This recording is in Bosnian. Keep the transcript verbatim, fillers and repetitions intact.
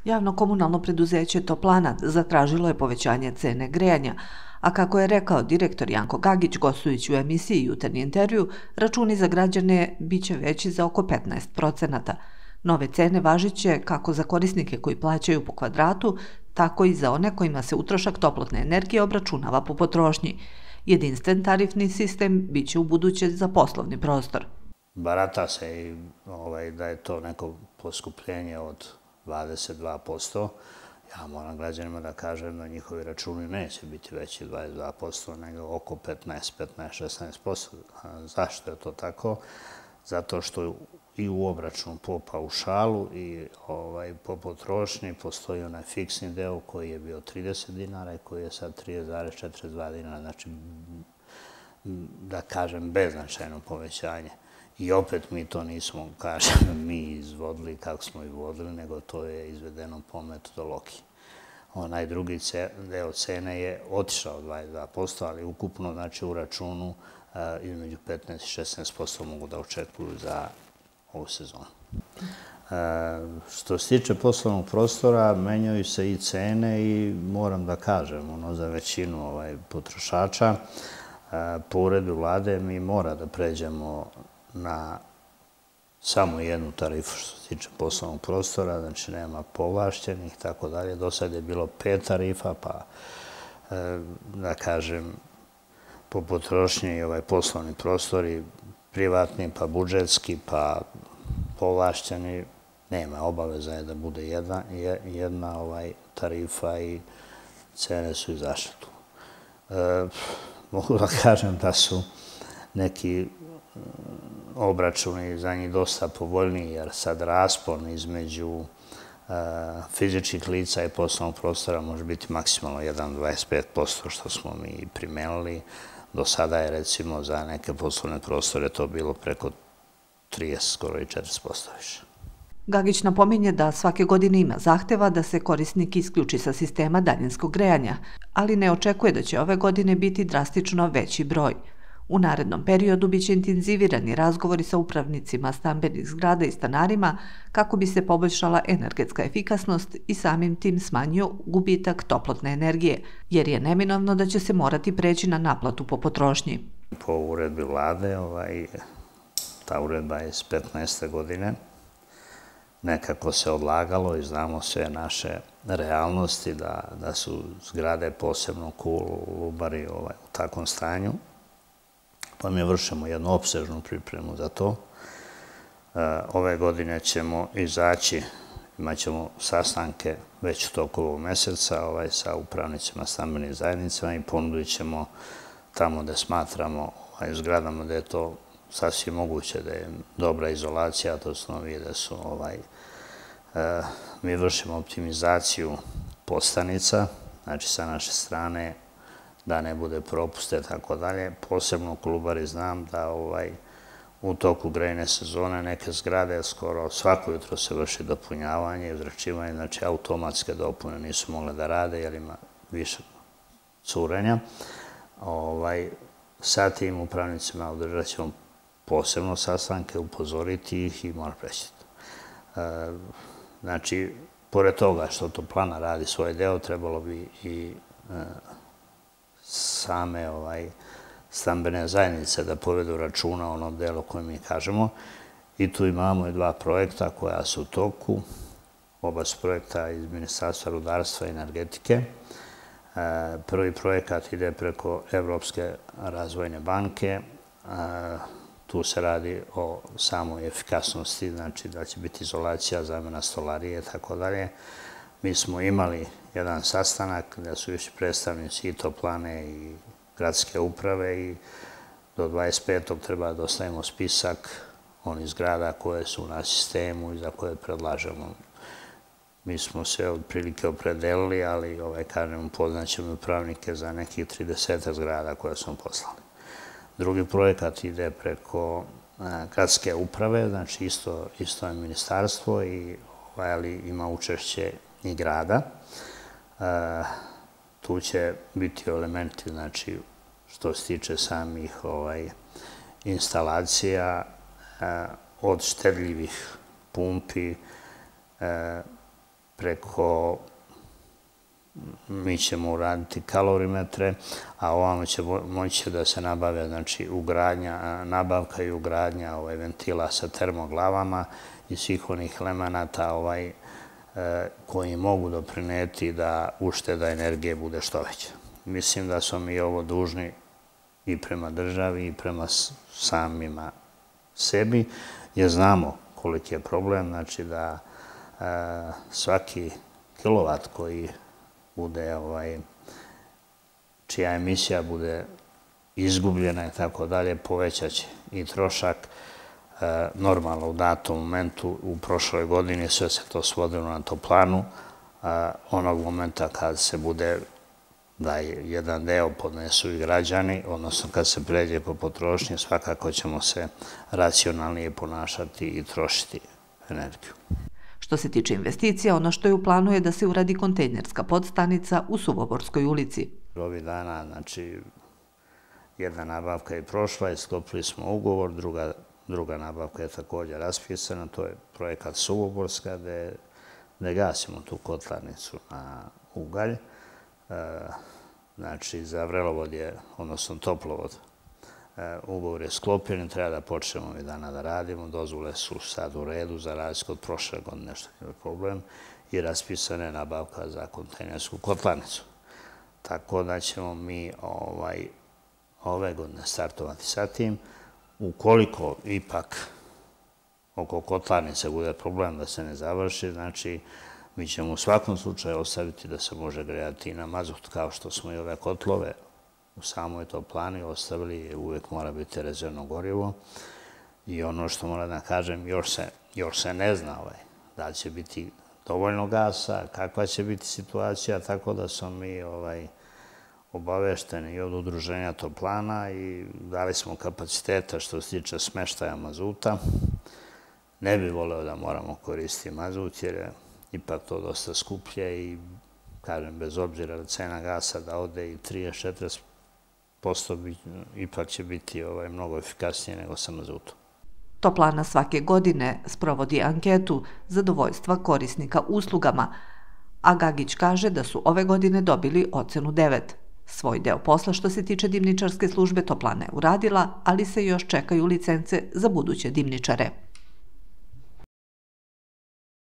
Javno-komunalno preduzeće Toplana zatražilo je povećanje cene grejanja, a kako je rekao direktor Janko Gagić gostujući u emisiji Jutarnji intervju, računi za građane biće veći za oko petnaest procenata. Nove cene važiće kako za korisnike koji plaćaju po kvadratu, tako i za one kojima se utrošak toplotne energije obračunava po potrošnji. Jedinstven tarifni sistem biće u buduće za poslovni prostor. Barata se i da je to neko poskupljenje od dvadeset dva posto. Ja moram građanima da kažem da njihovi računi neće biti veći dvadeset dva posto, nego oko petnaest, petnaest, šesnaest posto. Zašto je to tako? Zato što i u obračunu po paušalu i po potrošnji postoji onaj fiksni deo koji je bio trideset dinara i koji je sad trideset zarez četrdeset dva dinara. Znači, da kažem, beznačajno povećanje. I opet mi to nismo, kažem, mi izvodili kako smo i vodili, nego to je izvedeno po metodologiji. Onaj drugi deo cene je otišao dvadeset dva posto, ali ukupno, znači, u računu između petnaest i šesnaest posto mogu da očekuju za ovu sezonu. Što se tiče poslovnog prostora, menjaju se i cene i moram da kažem, ono, za većinu potrošača, po uredbi vlade mi mora da pređemo na samo jednu tarifu što se tiče poslovnog prostora, znači nema povlašćenih i tako dalje. Do sad je bilo pet tarifa, pa da kažem, po potrošnji ovaj poslovni prostori, privatni, pa budžetski, pa povlašćeni, nema, obaveza je da bude jedna tarifa i cene su izašle tu. Mogu da kažem da su neki obračuni za njih dosta povoljniji, jer sad raspon između fizičkih lica i poslovnog prostora može biti maksimalno jedan zarez dvadeset pet posto, što smo mi primenili. Do sada je, recimo, za neke poslovne prostore to bilo preko trideset, skoro i četrdeset posto više. Gagić napominje da svake godine ima zahteva da se korisnik isključi sa sistema daljinskog grejanja, ali ne očekuje da će ove godine biti drastično veći broj. U narednom periodu biće intenzivirani razgovori sa upravnicima stambenih zgrada i stanarima kako bi se poboljšala energetska efikasnost i samim tim smanjio gubitak toplotne energije, jer je neminovno da će se morati preći na naplatu po potrošnji. Po uredbi vlade, ta uredba je iz petnaeste godine, nekako se odlagalo i znamo sve naše realnosti da su zgrade, posebno Kolubari, u takvom stanju. Pa mi vršimo jednu opsežnu pripremu za to. Ove godine ćemo izaći, imat ćemo sastanke već u toku ovog meseca sa upravnicima stambenih zajednicama i ponudit ćemo tamo gde smatramo zgradama gde je to sasvim moguće, da je dobra izolacija, to su novi da su mi vršimo optimizaciju postanica, znači sa naše strane da ne bude propuste, tako dalje. Posebno u Kolubari znam da u toku grejne sezone neke zgrade skoro svako jutro se vrši dopunjavanje i uzračivanje, znači automatske dopune nisu mogle da rade jer ima više curenja. Sa tim upravnicima održat ćemo posebno sastanke, upozoriti ih i mora preći to. Znači, pored toga što Toplana radi svoj deo, trebalo bi i same stambene zajednice da povedu računa o onom delu koje mi kažemo. I tu imamo i dva projekta koja su u toku. Oba su projekta iz Ministarstva rudarstva i energetike. Prvi projekat ide preko Evropske razvojne banke. Tu se radi o samoj efikasnosti, znači da će biti izolacija, zamena stolarije i tako dalje. Mi smo imali jedan sastanak gde su više predstavnici i Toplane i gradske uprave i do dvadeset petog treba da dostavimo spisak onih zgrada koje su na sistemu i za koje predlažemo. Mi smo se otprilike opredelili, ali, kažem, upoznaćemo upravnike za nekih trideset zgrada koje smo poslali. Drugi projekat ide preko gradske uprave, znači isto je ministarstvo, ali ima učešće i grada. Tu će biti elementi, znači, što se tiče samih instalacija, od štedljivih pumpi, preko, mi ćemo uraditi kalorimetre, a ovamo će moći da se nabave, znači, ugradnja, nabavka i ugradnja ovaj, ventila sa termoglavama i svih onih elemenata ovaj, koji mogu doprineti da ušteda energije bude što veća. Mislim da smo mi ovo dužni i prema državi i prema samima sebi, jer znamo koliki je problem, znači da svaki kilovat koji bude, čija emisija bude izgubljena i tako dalje, povećaće i trošak. Normalno u datom momentu, u prošloj godini sve se to svodilo na toplanu, onog momenta kad se bude da jedan deo podnesu i građani, odnosno kad se pređe po potrošnji, svakako ćemo se racionalnije ponašati i trošiti energiju. Što se tiče investicija, ono što je u planu je da se uradi kontejnerska podstanica u Suvoborskoj ulici. Ovih dana, znači, jedna nabavka je prošla i sklopili smo ugovor, druga Druga nabavka je također raspisana, to je projekat Suvoborska, gde gasimo tu kotlarnicu na ugalj. Znači, za vrelovod je, odnosno toplovod, ugovor je sklopljen i treba da počnemo ovih dana da radimo. Dozvole su sad u redu za razliku od prošle godine, nešto je problem, i raspisana je nabavka za kontejnersku kotlarnicu. Tako da ćemo mi ove godine startovati sa tim. Ukoliko ipak oko kotlarnice bude problem da se ne završi, znači mi ćemo u svakom slučaju ostaviti da se može grejati i na mazut, kao što smo i ove kotlove u samoj toplani ostavili, uvijek mora biti rezervno gorivo. I ono što moram da kažem, još se ne zna da li će biti dovoljno gasa, kakva će biti situacija, tako da smo mi obavešteni i od udruženja toplana i dali smo kapaciteta što se tiče smeštaja mazuta. Ne bi voleo da moramo koristiti mazut jer je ipak to dosta skuplje i, kažem, bez obzira da cena gasa da ode i trideset do četrdeset posto ipak će biti mnogo efikasnije nego sa mazutom. Toplana svake godine sprovodi anketu zadovoljstva korisnika uslugama, a Gagić kaže da su ove godine dobili ocenu devet. Svoj deo posla što se tiče dimničarske službe Toplana je uradila, ali se još čekaju licence za buduće dimničare.